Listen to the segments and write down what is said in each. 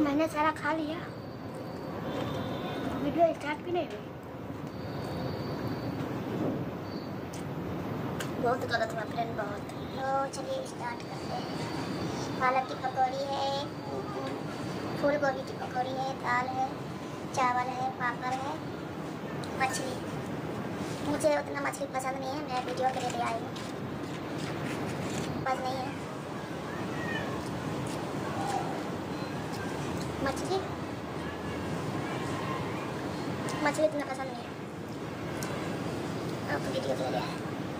मैंने सारा खा लिया, वीडियो स्टार्ट भी नहीं हुई। बहुत गलत हुआ फ्रेंड, बहुत। तो चलिए स्टार्ट करते हैं। पालक की पकौड़ी है, फूल गोभी की पकौड़ी है, दाल है, चावल है, पापड़ है, मछली। मुझे उतना मछली पसंद नहीं है, मैं वीडियो के लिए आई हूँ, बस नहीं है मछली इतना पसंद नहीं है, अब वीडियो के लिए आया।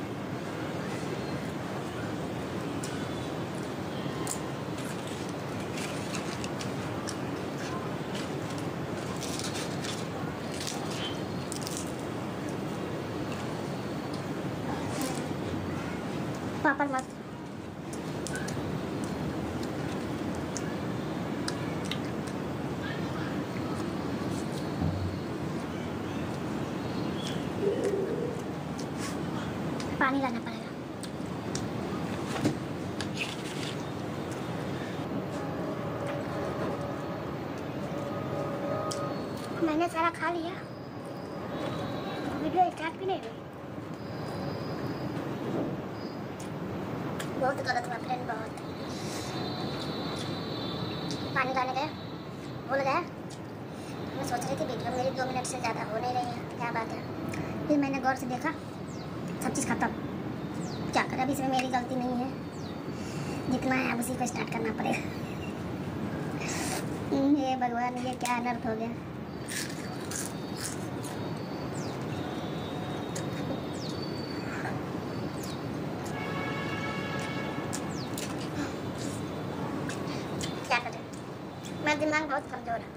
पापड़ मस्त, पानी लाना पड़ेगा। मैंने सारा खा लिया, वीडियो स्टार्ट भी नहीं हुई। बहुत गलत हुआ फ्रेंड, बहुत। पानी लाने गया, भूल गया। मैं सोच रही थी वीडियो मेरी 2 मिनट से ज़्यादा हो नहीं रही है, क्या बात है। फिर मैंने गौर से देखा, सब चीज़ खत्म। क्या करें, अब इसमें मेरी गलती नहीं है, जितना है अब उसी को स्टार्ट करना पड़ेगा। ये भगवान, ये क्या अनर्थ हो गया। क्या करें, मेरा दिमाग बहुत कमज़ोर है।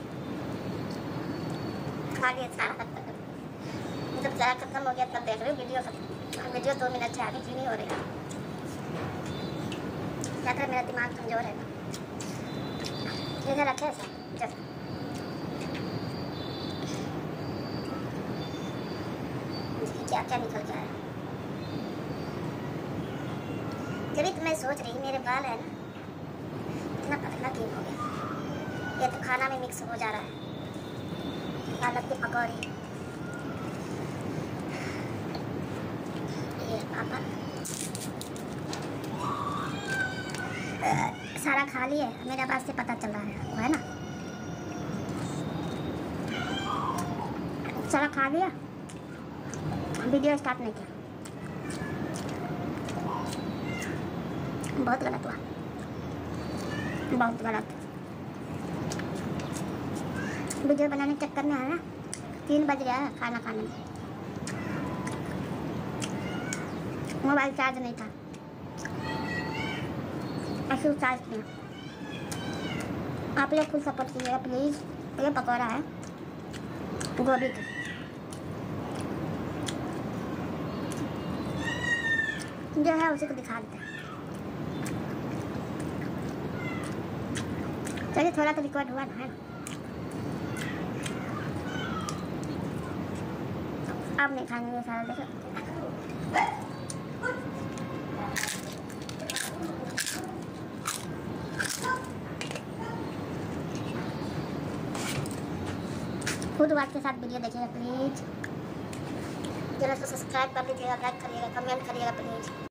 खा लिया सारा खत्म, जब सारा खत्म हो गया तब देख रही हूँ वीडियो खत्म। वीडियो 2 मिनट से आगे क्यों नहीं हो रही है, क्या करें, मेरा दिमाग कमज़ोर है। इधर रखे ऐसा क्या क्या निकल जाए। जब तो मैं सोच रही, मेरे बाल है ना, इतना पतला क्यों हो गया। ये तो खाना में मिक्स हो जा रहा है। पालक की पकौड़ी, ये पापड़, सारा खा लिए। मेरे बात से पता चल रहा है, वो है ना, सारा खा लिया, वीडियो स्टार्ट नहीं किया। बहुत गलत हुआ, बहुत गलत। वीडियो बनाने के चक्कर में है ना, 3 बज गया है खाना खाने में। मोबाइल चार्ज नहीं था, ऐसे चार्ज किया। आप लोग खुद सपोर्ट कीजिएगा प्लीज़। ये पकौड़ा है गोभी का, जो है उसी को दिखा देते हैं। चलिए, थोड़ा तो रिकॉर्ड हुआ ना, है ना। अब नहीं खाएंगे ये सारा, देखो। खुद वाट के साथ वीडियो देखिएगा प्लीज़। जरा इसको सब्सक्राइब कर दीजिएगा, लाइक करिएगा, कमेंट करिएगा प्लीज़।